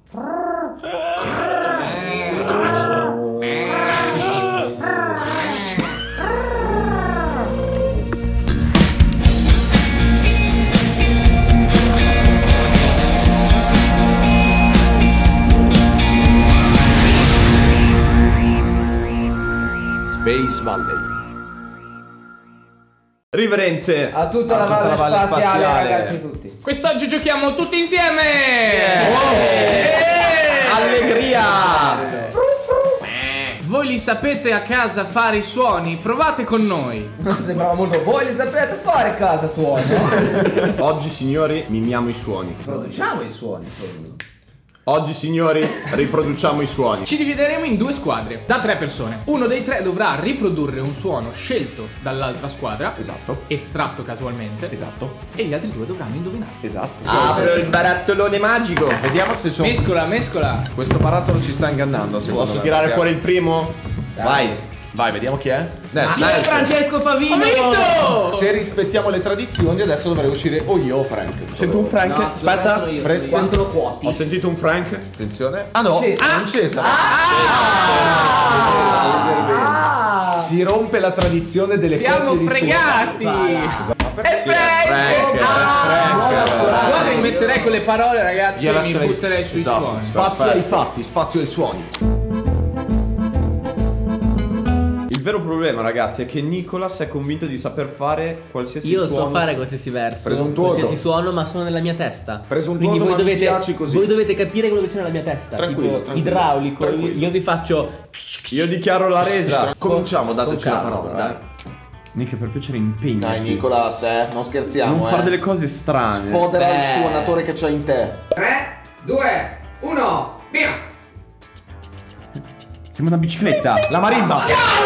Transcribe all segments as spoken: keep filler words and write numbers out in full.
Space Valley. Riverenze a tutta a la valle, tutta la valle spaziale, spaziale, ragazzi tutti. Quest'oggi giochiamo tutti insieme. Yeah. Oh. Yeah. Allegria. Voi li sapete a casa fare i suoni? Provate con noi. Sembrava molto. Voi li sapete fare a casa suoni? No? Oggi signori mimiamo i suoni. Produciamo i suoni. Oggi signori riproduciamo i suoni. Ci divideremo in due squadre da tre persone. Uno dei tre dovrà riprodurre un suono scelto dall'altra squadra. Esatto. Estratto casualmente. Esatto. E gli altri due dovranno indovinare. Esatto. Apro il barattolone magico. Vediamo se c'ho. Mescola, mescola. Questo barattolo ci sta ingannando. Posso me, tirare perché... fuori il primo? Dai. Vai. Vai, vediamo chi è. Nelson. Ah, Francesco Favino. Se rispettiamo le tradizioni, adesso dovrei uscire o io o Frank. Sento un Frank? No, aspetta. Quanto lo quoti? Ho sentito un Frank. Attenzione. Ah no, sì. ah. non Cesare. Ah. Ah. Si rompe la tradizione delle Siamo fregati. È Frank. Guarda, mi metterei con le parole, ragazzi, e mi butterei sui esatto. suoni. Spazio ai fatti, spazio ai suoni. Il vero problema, ragazzi, è che Nicolas è convinto di saper fare qualsiasi Io suono. so fare qualsiasi verso, presuntuoso. qualsiasi suono, ma sono nella mia testa. Presuntuoso. Quindi voi ma dovete, mi piaci così. voi dovete capire quello che c'è nella mia testa. Tranquillo, tipo tranquillo. idraulico. Tranquillo. Io vi faccio. Io dichiaro la resa. Cominciamo, dateci la calma, parola, dai. dai. Nick, per piacere impegnati. Dai Nicolas, eh, non scherziamo. Non eh. fare delle cose strane. Sfodera il suonatore che c'è in te. tre, due, uno, via! Sembra una bicicletta. La marimba.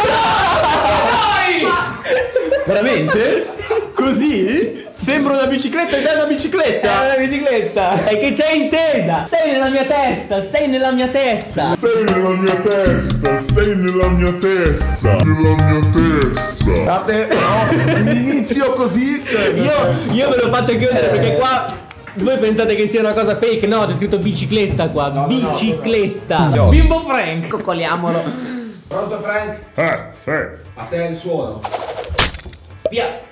Veramente? Così? Sembra una bicicletta ed è una bicicletta. È una bicicletta. È che c'è intesa. Sei nella mia testa. Sei nella mia testa. Sei nella mia testa. Sei nella mia testa. Nella mia testa. Date, no, inizio così. Cioè, Io, io ve lo faccio chiudere perché qua voi pensate che sia una cosa fake. No, c'è scritto bicicletta qua. No, bicicletta. No, no. Bimbo Frank. Coccoliamolo. Pronto Frank? Eh, sì. A te il suono. Via.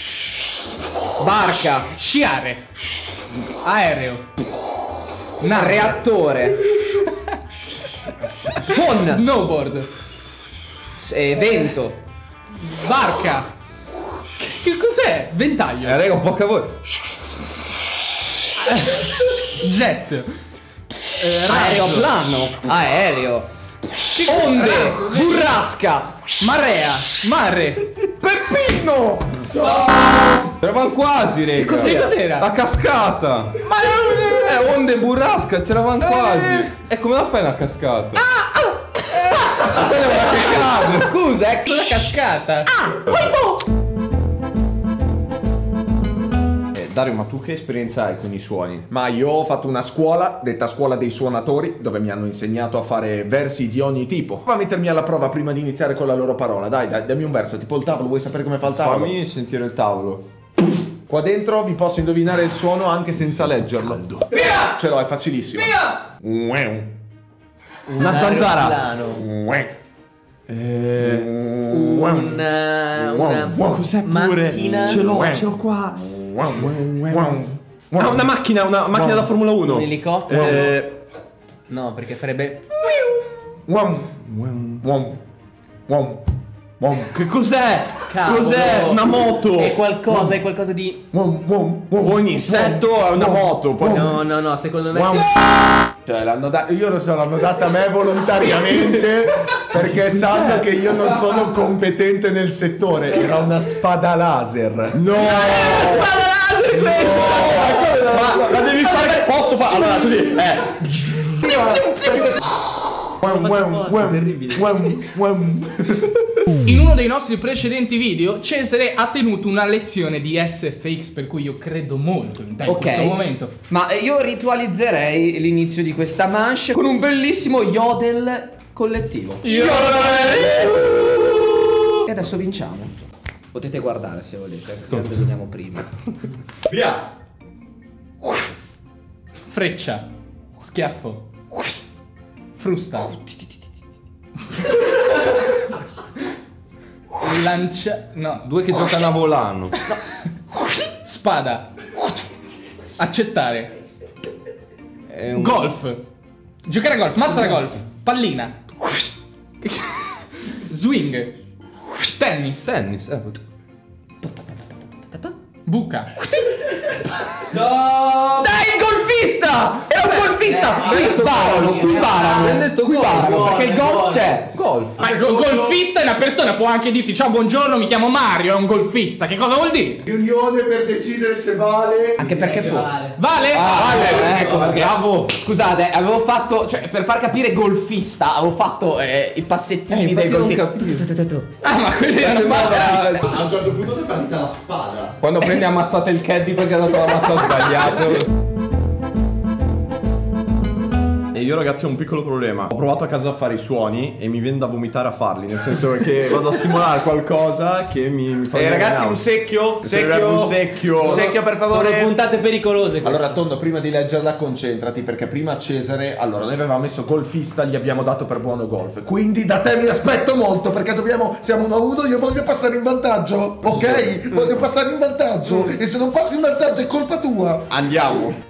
Barca. Sciare. Aereo. Un reattore. Phon. Snowboard. Eh, vento. Barca. Che cos'è? Ventaglio. Eh, raga, un po' a voi. Jet. Eh, Aeroplano. Aereo. Onde. Burrasca. Marea. Mare. Peppino! C'eravamo quasi, raga. Che cos'era? cos'era? La cascata. Ma non... Eh, onde burrasca, c'eravamo quasi. E come la fai una cascata? Ah, ah. Scusa, ecco la cascata. Dario, ma tu che esperienza hai con i suoni? Ma io ho fatto una scuola, detta scuola dei suonatori, dove mi hanno insegnato a fare versi di ogni tipo. Va a mettermi alla prova prima di iniziare con la loro parola. Dai, dai, dammi un verso, tipo il tavolo, vuoi sapere come fa il tavolo? Fammi sentire il tavolo. Qua dentro vi posso indovinare il suono anche senza leggerlo. Via! Ce l'ho, è facilissimo. Via! Una zanzara. Aeroplano. Eh, Una, una cos'è pure? macchina. Ce l'ho, ce l'ho qua. Ah, una macchina, una macchina da Formula uno. Un elicottero. Eh, No, perché farebbe. Che cos'è? Cavolo. Cos'è? Una moto. È qualcosa, è qualcosa di. Ogni insetto è una moto. Poi No, no, no, secondo me. Cioè, l'hanno data, io lo so, l'hanno data a me volontariamente perché sanno che io non sono competente nel settore. Era una spada laser. No! Spada laser questa! Ma la devi fare. Posso fare? Allora, tu devi. Eh. In uno dei nostri precedenti video Cesare ha tenuto una lezione di S F X, per cui io credo molto in te in Ok. questo momento. Ma io ritualizzerei l'inizio di questa manche con un bellissimo yodel collettivo. Io... E adesso vinciamo. Potete guardare se volete, se indoviniamo prima. Via! Freccia. Schiaffo. Frusta. Lancia... no. Due che giocano a volano. Spada. Accettare. È un... Golf. Giocare a golf. Mazza da golf. Pallina. Swing. Tennis. Tennis, eh. Buca. Dai, il golfista! Era un golfista! Qui barano, qui barano. Abbiamo detto qui golf, barano, golf, perché il golf c'è. Golf. Ma il go- golfista è una persona, può anche dirti ciao, buongiorno, mi chiamo Mario, è un golfista. Che cosa vuol dire? Riunione per decidere se vale. Anche perché può. Vale? Ah, vale, ecco perché. Bravo. Scusate, avevo fatto, cioè per far capire golfista, avevo fatto eh, i passettini Eh, del infatti non golfista. Ah, ma quelli erano passi. A un certo punto ti è partita la spada. Quando prendi ammazzate il caddy perché ha dato la mazza sbagliato. E io ragazzi ho un piccolo problema. Ho provato a casa a fare i suoni e mi viene da vomitare a farli. Nel senso che vado a stimolare qualcosa che mi, mi fa Eh venire ragazzi, nausea. un secchio. Mi servirebbe Secchio. un secchio. Un secchio per favore. Sono puntate pericolose queste. Allora, Tondo, prima di leggerla, concentrati perché prima Cesare. Allora, noi avevamo messo golfista, gli abbiamo dato per buono golf. Quindi da te mi aspetto molto perché dobbiamo. Siamo uno a uno, io voglio passare in vantaggio. Ok? Voglio passare in vantaggio. E se non passi in vantaggio è colpa tua. Andiamo.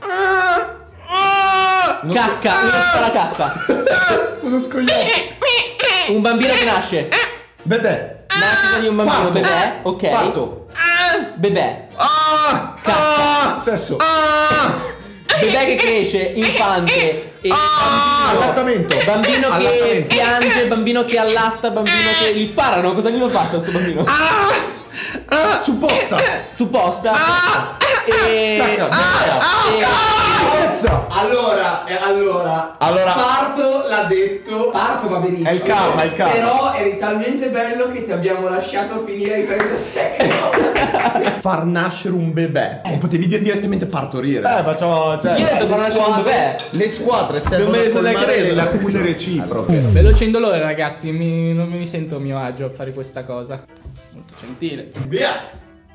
Cacca, una spara cacca. Uno scogliato. Un bambino che nasce. Bebè. Nascita di un bambino, Parto. bebè, ok. Parto. Bebè. Ah! Cacca. Sesso. Bebè che cresce, infante. E Allattamento. bambino che Allattamento. piange, bambino che allatta, bambino che. Gli sparano, cosa gli hanno fatto a sto bambino? Ah! Supposta. Supposta. E. Cacca. e- Pezza. Allora, eh, allora, Allora. Parto l'ha detto, Parto va benissimo. È il karma, è il karma. Però eri talmente bello che ti abbiamo lasciato finire i trenta secondi. Far nascere un bebè. Oh, potevi dire direttamente partorire. Eh, facciamo. Cioè, Io ho detto le far nascere un squadre- bebè. Le squadre servono me a ne sono colmare neanche le reso. lacune reciproche. Veloce indolore, ragazzi, mi- non mi sento a mio agio a fare questa cosa. Molto gentile. Via.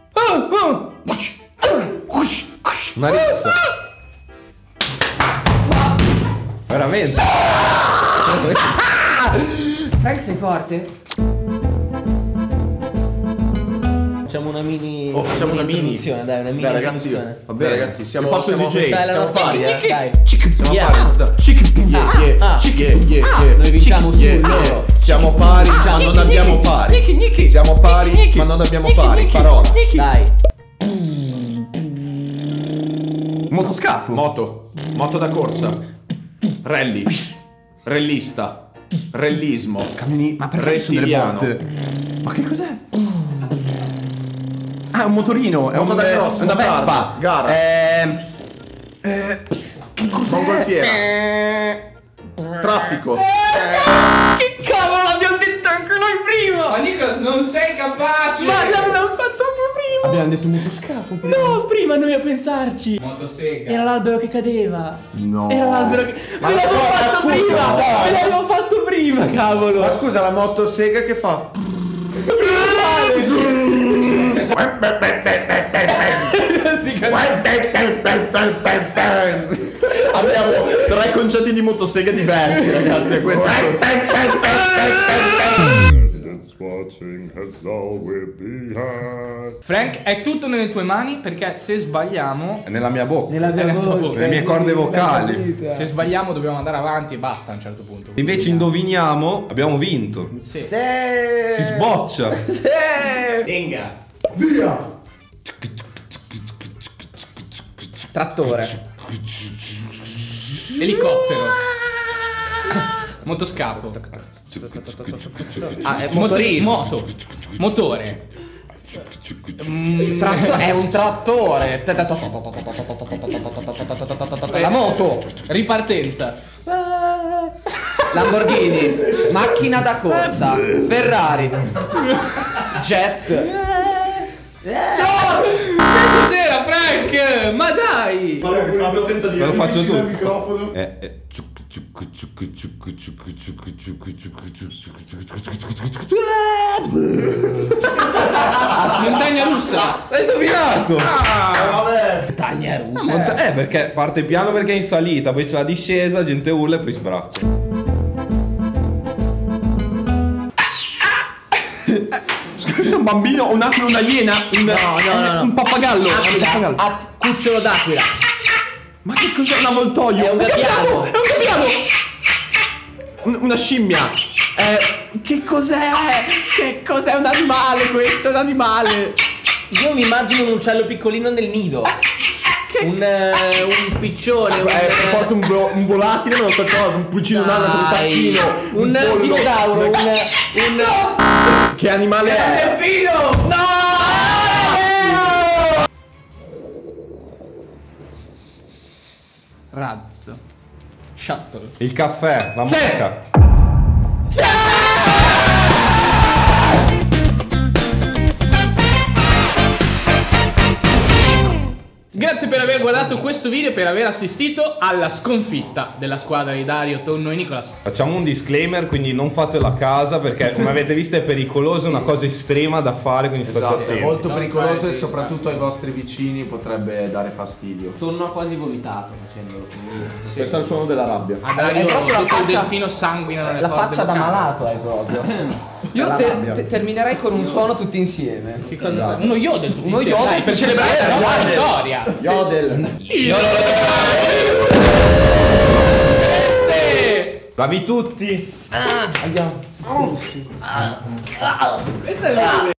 Una rissa. Veramente. Frank, sei forte? Facciamo una mini. Oh, facciamo una mini. introduzione, dai, una mini Dai ragazzi, introduzione. va bene ragazzi, siamo Io faccio il siamo, D J. Dai, la siamo nostra pari, eh. dai. Siamo Yeah. pari. Yeah, yeah, Ah, yeah, yeah, yeah. Noi vinciamo su Yeah, loro. yeah. Siamo pari, ma non abbiamo pari. Siamo pari, ma non abbiamo pari. Parola. Dai. Motoscafo. Moto. Moto da corsa. Rally. Rallista. Rallismo. Cammini. Ma perché ci sono delle Rettiliano. botte? Ma che cos'è? Ah, è un motorino. È Moto un, da è cross, una motardo, Vespa. gara. Ehm. Eh. Che cos'è? Mongolfiera. Traffico. Che cavolo, l'abbiamo detto anche noi prima! Ma Nicolas, non sei capace! Ma l'abbiamo fatto anche prima! Abbiamo detto motoscafo prima. No, prima noi a pensarci! Motosega. Era l'albero che cadeva! No. Era l'albero che. Ma Ve l'avevo no, ma fatto scusa, prima! dai. Ve l'avevo fatto prima, cavolo! Ma scusa, la motosega che fa? Abbiamo tre concetti di motosega diversi, ragazzi. Questo Just watching Hassel with the hat. Frank, è tutto nelle tue mani perché se sbagliamo. è nella mia bocca. Nella Nella tua bocca. Le mie corde vocali. Se sbagliamo dobbiamo andare avanti e basta a un certo punto. Invece indoviniamo, abbiamo vinto. Sì. Si sboccia. Venga. Via. Trattore. Elicottero. Motoscafo. Ah, è Moto- motorino. Moto. Motore. Mm, Tratto- è un trattore. La moto. Ripartenza. Lamborghini. Macchina da corsa. Ferrari. Jet. Cos'era, Frank? Ma dai! senza dire Ve lo faccio vicino al tutto. microfono. Eh, eh. Ah, montagna russa! Hai indovinato! Montagna russa. Eh, perché parte piano perché è in salita, poi c'è la discesa, gente urla e poi sbraccia. questo è un bambino, un aquila, una iena, un, No, no, no, no. un pappagallo. Un Aquila, pappagallo. a- cucciolo d'aquila. Ma che cos'è un avvoltoio? È un gabbiano. È un gabbiano. Un- una scimmia. Eh, che cos'è? Che cos'è un animale questo? È un animale. Io mi immagino un uccello piccolino nel nido. Un, eh, un piccione. un, Eh, porta un, vo- un volatile, non so cosa, un pulcino, un anaco, un Dai. tacchino, Un pollo. dinosauro. Un. un Che animale è? Delfino! No! Razzo. Shuttle. Il caffè, la Sì. mosca. Grazie per aver guardato questo video e per aver assistito alla sconfitta della squadra di Dario, Tonno e Nicolas. Facciamo un disclaimer, quindi non fatelo a casa perché come avete visto è pericoloso, è una cosa estrema da fare, quindi state Esatto, è attenti. molto Non pericoloso fare e soprattutto ai vostri vicini potrebbe dare fastidio. Tonno ha quasi vomitato facendolo. Questo è il suono della rabbia. A Dario È proprio la tutto il faccia- delfino sanguina nelle La corde faccia da vocali. malato hai proprio. Io La te- rabbia. te- terminerei con un suono tutti insieme. Che cosa fa? Uno yodel tutti Uno insieme, yodel dai, per tutti celebrare la insieme, nostra yodel. vittoria. Yodel! Grazie! Bravi tutti! Questo è